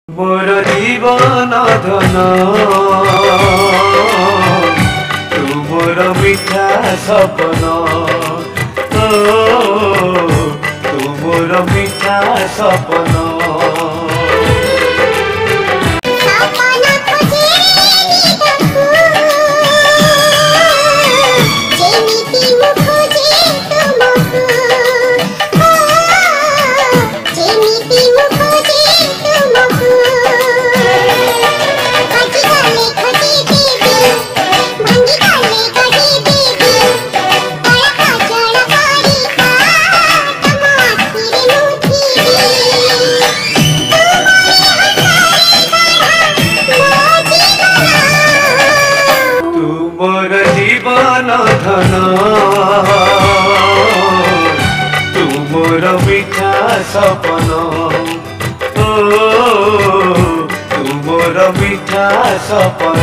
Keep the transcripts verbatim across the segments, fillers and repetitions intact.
मोर जीवन धन तू मोर मिठा सपन तू मोर मिठा सपन। मोर जीवन धन तू मोर मिठा सपन तू मोर मिठा सपन।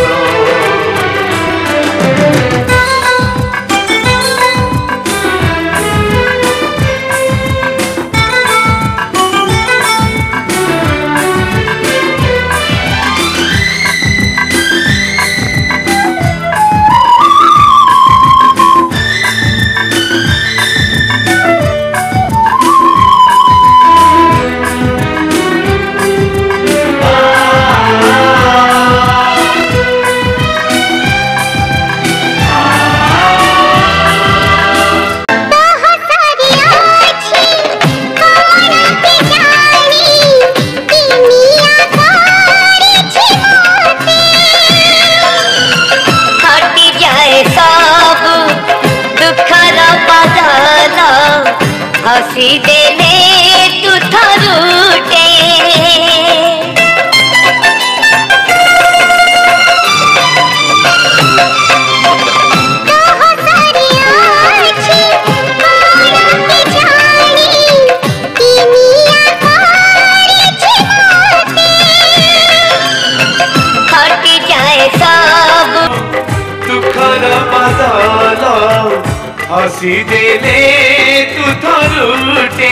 हसी देले तू थरूटे हटी जाए सब दुखर बदल हसी देले तू थरूटे।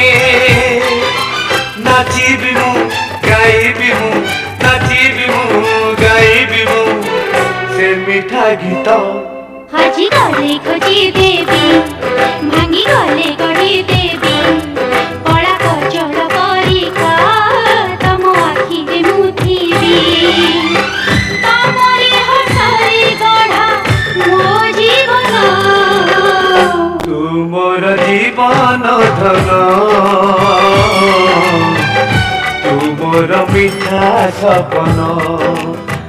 नाचिबी मु गाइबी मु नाचिबी मु गाइबी मु से मिठा गीत। हजी गले खोजी देवी भांगी गले गढ़ी देवी कला कचर परिका तम आखि दे मुथिबी तमरे हसरे गढ़ा मो जीवन तू मोर जीवन धन तू मोर मिठा सपन।